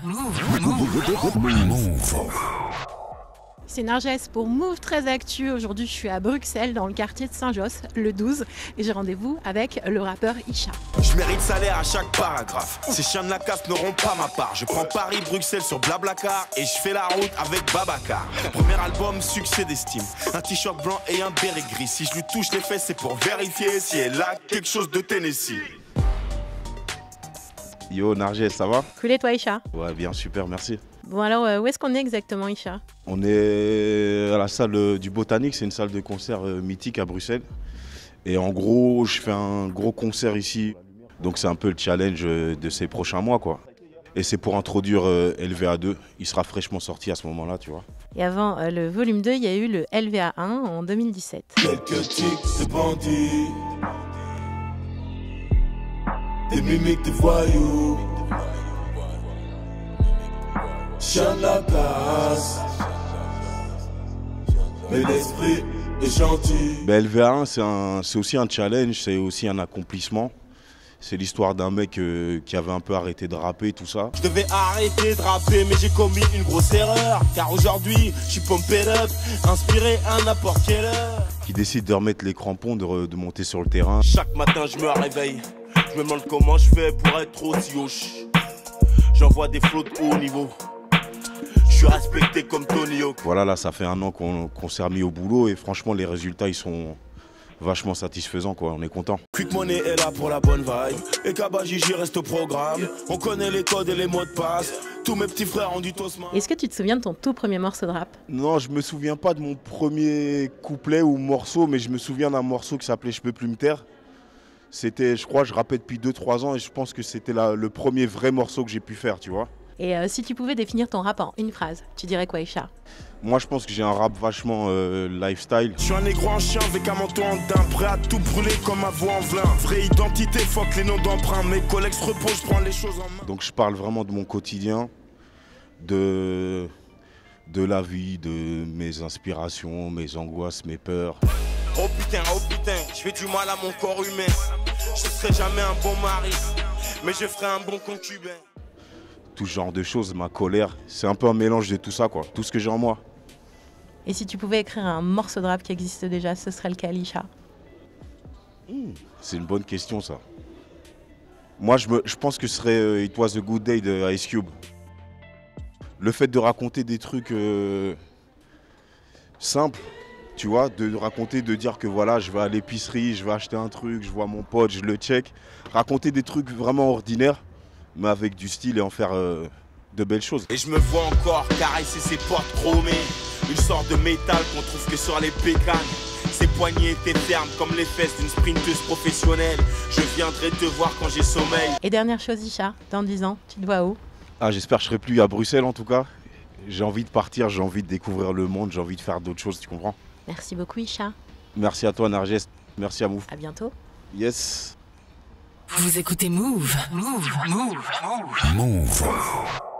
C'est Narges pour Move 13 Actu. Aujourd'hui, je suis à Bruxelles, dans le quartier de Saint-Josse, le 12, et j'ai rendez-vous avec le rappeur Isha. Je mérite salaire à chaque paragraphe. Ces chiens de la CAF n'auront pas ma part. Je prends Paris-Bruxelles sur Blablacar et je fais la route avec Babacar. Premier album, succès d'estime. Un t-shirt blanc et un béret gris. Si je lui touche les fesses, c'est pour vérifier si elle a quelque chose de Tennessee. Yo Narges, ça va? Cool et toi, Isha? Ouais, bien, super, merci. Bon alors, où est-ce qu'on est exactement, Isha? On est à la salle du Botanique, c'est une salle de concert mythique à Bruxelles. Et en gros, je fais un gros concert ici. Donc c'est un peu le challenge de ces prochains mois, quoi. Et c'est pour introduire LVA2. Il sera fraîchement sorti à ce moment-là, tu vois. Et avant le volume 2, il y a eu le LVA1 en 2017. Quelques tics de bandits, des mimiques de voyous, chien de la place, mais l'esprit est gentil. LVA1, c'est aussi un challenge, c'est aussi un accomplissement. C'est l'histoire d'un mec qui avait un peu arrêté de rapper, tout ça. Je devais arrêter de rapper, mais j'ai commis une grosse erreur. Car aujourd'hui, je suis pumped up, inspiré à n'importe quelle heure. Qui décide de remettre les crampons, de monter sur le terrain. Chaque matin, je me réveille. Je me demande comment je fais pour être aussi hoche. J'envoie des flots de haut niveau. Je suis respecté comme Tony Hawk. Voilà, là, ça fait un an qu'on s'est remis au boulot et franchement, les résultats, ils sont vachement satisfaisants, quoi. On est content. Quick Money est là pour la bonne vibe. Et Kabajiji reste au programme. On connaît les codes et les mots de passe. Tous mes petits frères ont du tosma. Est-ce que tu te souviens de ton tout premier morceau de rap? Non, je me souviens pas de mon premier couplet ou morceau, mais je me souviens d'un morceau qui s'appelait Je peux plus me taire. C'était, je crois, je rappais depuis 2-3 ans et je pense que c'était le premier vrai morceau que j'ai pu faire, tu vois. Et si tu pouvais définir ton rap en une phrase, tu dirais quoi, Isha? Moi, je pense que j'ai un rap vachement lifestyle. Je suis un négro en chien avec un manteau en daim, prêt à tout brûler comme ma voix en vlin. Vraie identité, fuck les noms d'emprunt. Mes collègues se reposent, je prends les choses en main. Donc je parle vraiment de mon quotidien, de la vie, de mes inspirations, mes angoisses, mes peurs. Oh putain, je fais du mal à mon corps humain. Je serai jamais un bon mari, mais je ferai un bon concubin. Tout ce genre de choses, ma colère, c'est un peu un mélange de tout ça, quoi. Tout ce que j'ai en moi. Et si tu pouvais écrire un morceau de rap qui existe déjà, ce serait lequel, Isha? C'est une bonne question, ça. Moi, je pense que ce serait It Was a Good Day de Ice Cube. Le fait de raconter des trucs simples, tu vois, de raconter, de dire que voilà, je vais à l'épicerie, je vais acheter un truc, je vois mon pote, je le check. Raconter des trucs vraiment ordinaires, mais avec du style et en faire de belles choses. Et je me vois encore caresser ses portes chromées. Une sorte de métal qu'on trouve que sur les pécanes. Ses poignets étaient fermes comme les fesses d'une sprinteuse professionnelle. Je viendrai te voir quand j'ai sommeil. Et dernière chose, Isha, dans 10 ans, tu te vois où? Ah, j'espère que je serai plus à Bruxelles en tout cas. J'ai envie de partir, j'ai envie de découvrir le monde, j'ai envie de faire d'autres choses, tu comprends? Merci beaucoup, Isha. Merci à toi, Narges. Merci à Move. À bientôt. Yes. Vous écoutez Move. Move.